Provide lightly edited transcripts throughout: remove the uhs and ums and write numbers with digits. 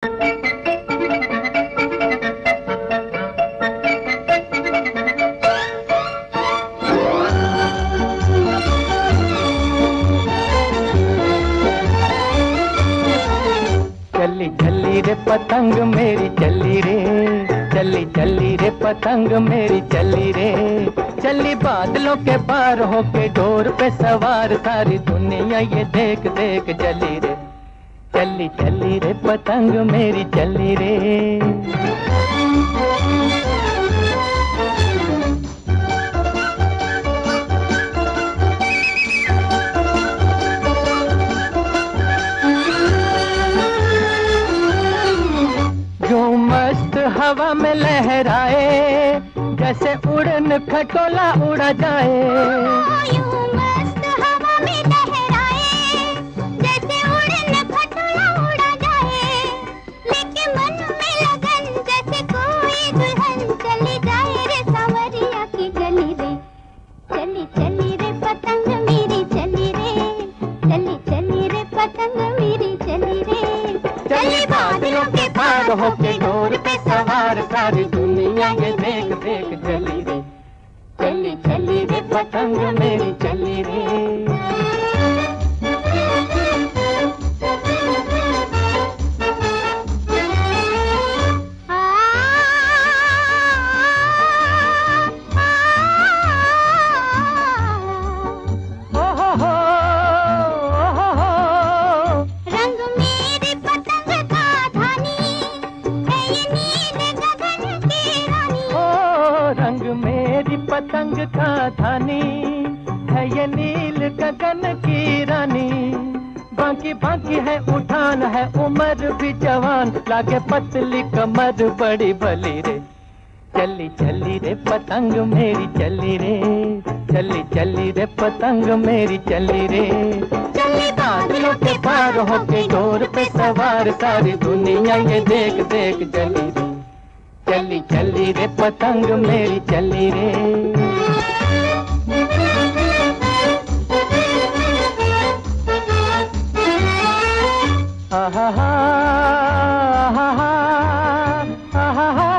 चली चली रे पतंग मेरी चली रे, चली चली रे पतंग मेरी चली रे, चली बादलों के पार होके डोर पे सवार, सारी दुनिया ये देख देख जली रे, चली चली रे पतंग मेरी चली रे। हवा में लहराए जैसे उड़न खटोला उड़ा जाए, यूं मस्त हवा में लहराए जैसे उड़न खटोला उड़ा जाए, लेके मन में लगन जैसे कोई दुल्हन चली जाए रे सांवरिया की गली रे, चली चली रे पतंग मेरी चली रे, चली चली रे पतंग मेरी चली रे, चली बादलों के पार होके डोर पे सवार, सारी दुनिया ये देख देख जली रे, चली चली रे पतंग मेरी चली रे। पतंग का धानी है ये नील गगन की रानी, बाकी बाकी है उठान है उम्र भी जवान, लागे पतली कमर बड़ी भली रे, चली चली रे पतंग मेरी चली रे, चली चली रे पतंग मेरी चली रे, चली बादलों के पार होके डोर पे सवार, सारी दुनिया ये देख देख जली रे, चली चली रे पतंग मेरी चली रे। आहा हा आहा हा आहा हा।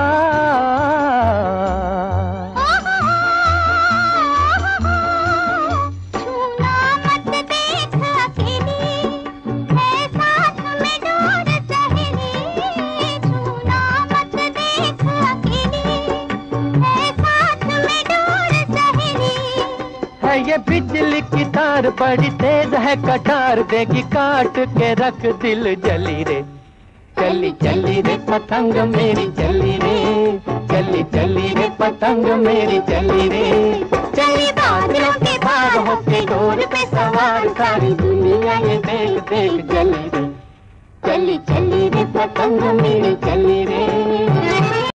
छूना मत देख अकेली है साथ में डोर सहेली, छूना मत देख अकेली है साथ में डोर सहेली, है ये बिजली की तार बड़ी तेज है कटार, देगी काट के रख दिल जली रे, चली चली रे पतंग मेरी चली रे, चली चली रे पतंग मेरी चली रे, चली बादलों के पार होके डोर पे सवार, सारी दुनिया ये देख देख जली रे, चली चली रे पतंग मेरी चली रे।